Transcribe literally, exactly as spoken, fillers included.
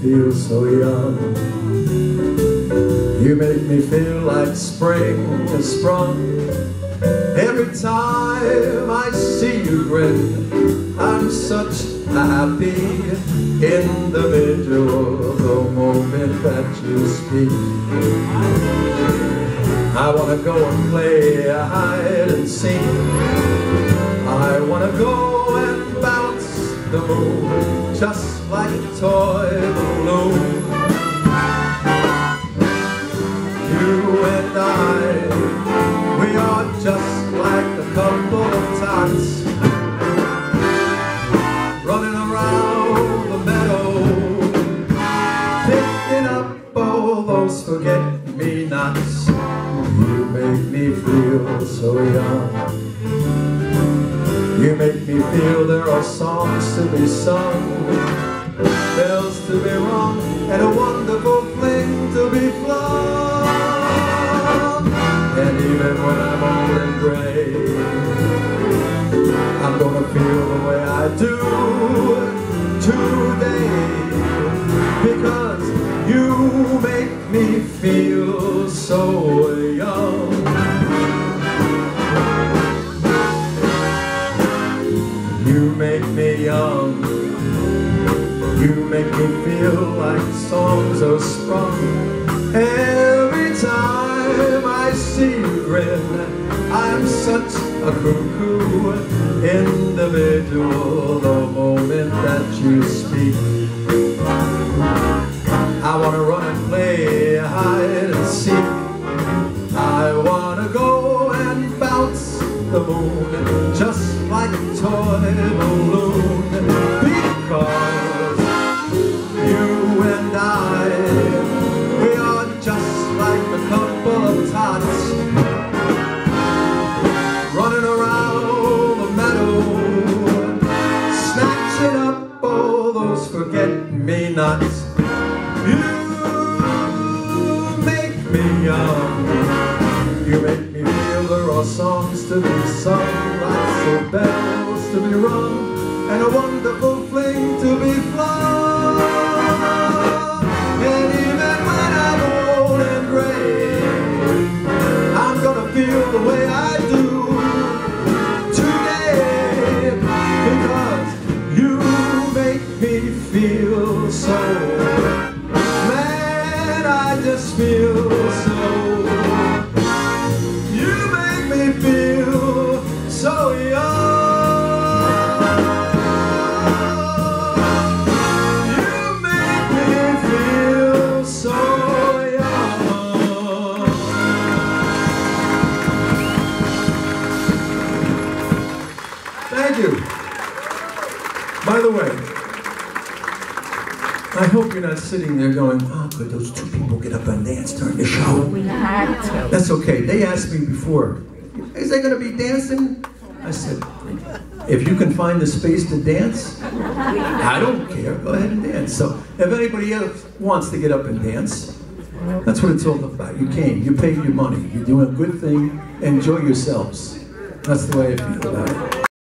feel so young. You make me feel like spring has sprung. Every time I see you grin, I'm such a happy individual the moment that you speak. I want to go and play hide and seek. I want to go and bounce the moon just like a toy balloon. You and I, we are just like a couple of tots running around the meadow, picking up all those forget-me-nots. You make me feel so young. You make me feel there are songs to be sung, bells to be rung, and a wonderful fling to be flung. And even when I'm old and gray, I'm gonna feel the way I do today, because you make me feel so young. You make me young. You make me feel like songs are sprung. Every time I see you grin, I'm such a cuckoo individual the moment that you speak. I want to run and play hide and seek. I want to go and bounce the moon just like a toy balloon, because you and I, we are just like a couple of tots running around the meadow, snatching up all those forget-me-nots. You make me young. You make me feel there are songs to be sung, lots of bells to be rung, and a wonderful fling to be flung. And even when I'm old and gray, I'm gonna feel the way I do today, because you make me feel so, man, I just feel so. Feel so young. You make me feel so young. Thank you. By the way, I hope you're not sitting there going, oh, could those two people get up and dance during the show? We had to. That's okay. They asked me before, is they going to be dancing? I said, if you can find the space to dance, I don't care. Go ahead and dance. So if anybody else wants to get up and dance, that's what it's all about. You came. You paid your money. You're doing a good thing. Enjoy yourselves. That's the way I feel about it.